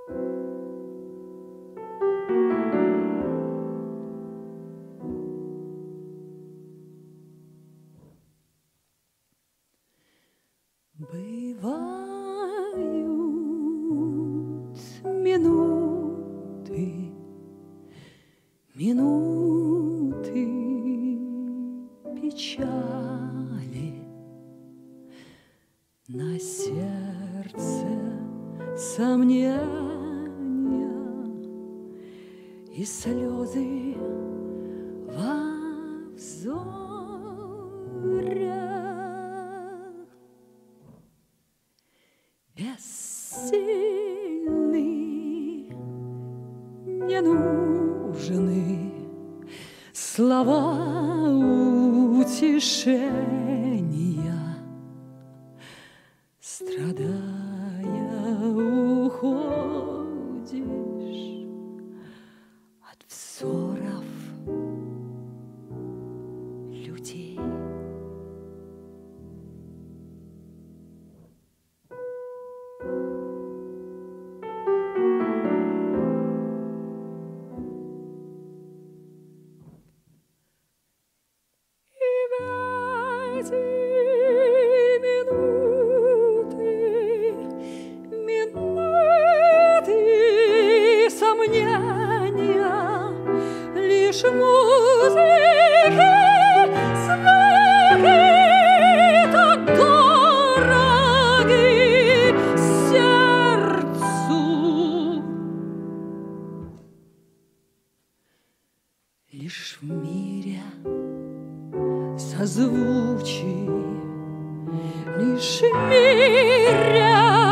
Бывают минуты, минуты печали, на сердце сомнения и слезы во взоре. Бессильны, не нужны слова утешения, страдая, уходишь от взоров людей. Минуты сомнения, лишь музыки, смех так дороги сердцу. Лишь в мире созвучий, лишь в мире